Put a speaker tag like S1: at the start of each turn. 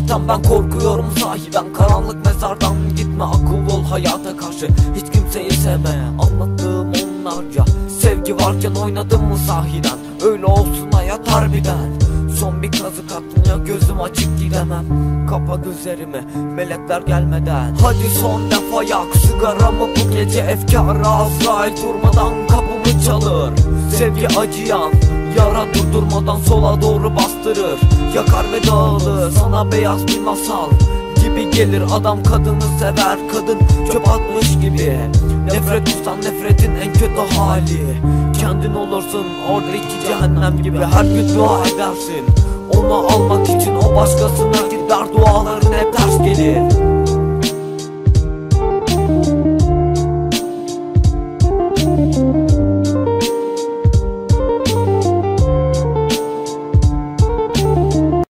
S1: Zaten ben korkuyorum sahiden, karanlık mezardan. Gitme, akıllı ol hayata karşı, hiç kimseyi sevme. Anlattığım onlarca sevgi varken oynadın mı sahiden? Öyle olsun hayat harbiden. Son bir kazık attın ya, gözüm açık gidemem. Kapa gözlerimi melekler gelmeden. Hadi son defa yak sigaramı bu gece, efkarı Azrail durmadan kapımı çalır. Sevgi acıyan yara durdurmadan sola doğru bastırır. Yakar ve dağılır sana beyaz bir masal gibi gelir. Adam kadını sever, kadın çöp atmış gibi. Nefret duysan nefretin en kötü hali. Kendin olursun oradaki cehennem gibi. Her gün dua edersin onu almak için, o başkasına gider, duaların hep ters gelir.